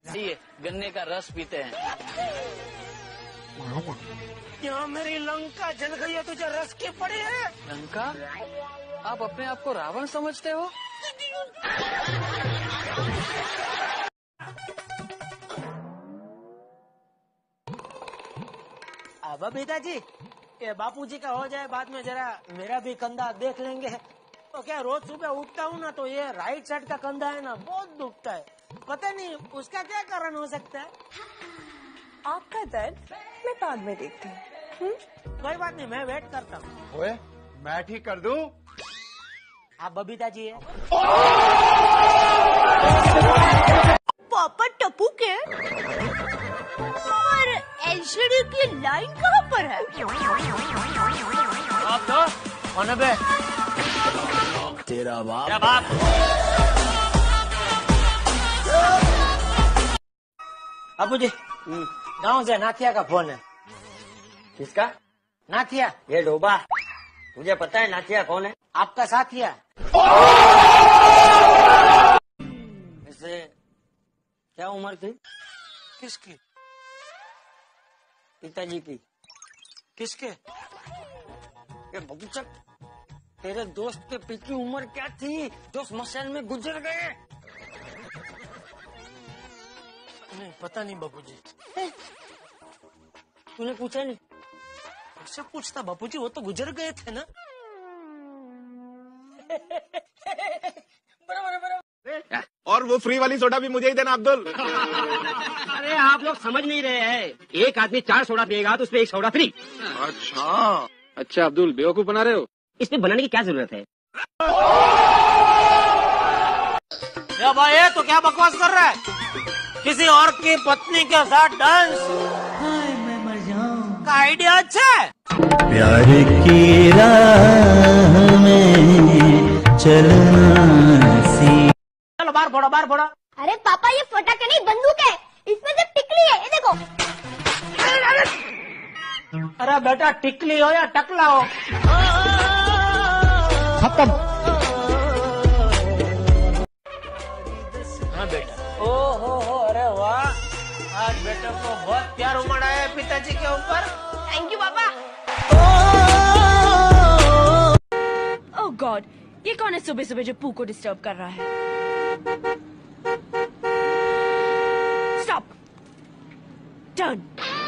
ये गन्ने का रस पीते हैं। यहाँ मेरी लंका जल गई है, तुझे रस की पड़ी है। लंका? आप अपने आप को रावण समझते हो? अब पिताजी, ये बापूजी का हो जाए बाद में, जरा मेरा भी कंधा देख लेंगे। तो क्या रोज सुबह उठता हूँ ना, तो ये राइट साइड का कंधा है ना बहुत दुखता है। पता नहीं उसका क्या कारण हो सकता है। आपका दर्द मैं बाद में देखती हूँ। कोई बात नहीं, मैं वेट करता हूँ। ओए, मैं ठीक कर दूं? आप बबीता जी है? पापा टप्पू के और एलसीडी की लाइन कहाँ पर है? आप तो कौन बे? तेरा बाप। क्या बाप? बापूजी, गाँव से नाथिया का फोन है। किसका? नाथिया। ये डोबा। मुझे पता है नाथिया कौन है। आपका साथिया। वैसे क्या उम्र थी किसकी? पिताजी की। किसके? ये भगुचक, तेरे दोस्त के पिता की उम्र क्या थी जो स्मशान में गुजर गए? नहीं पता नहीं बापूजी। तूने पूछा नहीं? उससे पूछता बापूजी, वो तो गुजर गए थे ना। और वो फ्री वाली सोडा भी मुझे ही देना अब्दुल। अरे आप लोग समझ नहीं रहे हैं, एक आदमी 4 सोडा पिएगा तो उसमें 1 सोडा फ्री। अच्छा अब्दुल, बेवकूफ बना रहे हो। इसमें बनाने की क्या जरूरत है? या भाई ये तो क्या बकवास कर रहा है? किसी और की पत्नी के साथ डांस? मैं मर जाऊं का आइडिया अच्छा है। प्यार की राह में चलना सी। चलो बाहर फोड़ो, बाहर फोड़ो। अरे पापा ये फटाके नहीं बंदूक है, इसमें से टिकली है, ये देखो। अरे बेटा टिकली हो या टकला हो, खत्म। हाँ बेटा। ओ हो, अरे वाह, आज बेटा को बहुत प्यार उमड़ा है पिताजी के ऊपर। थैंक यू पापा। ओह गॉड, ये कौन है सुबह सुबह जो पू को डिस्टर्ब कर रहा है? Stop, turn.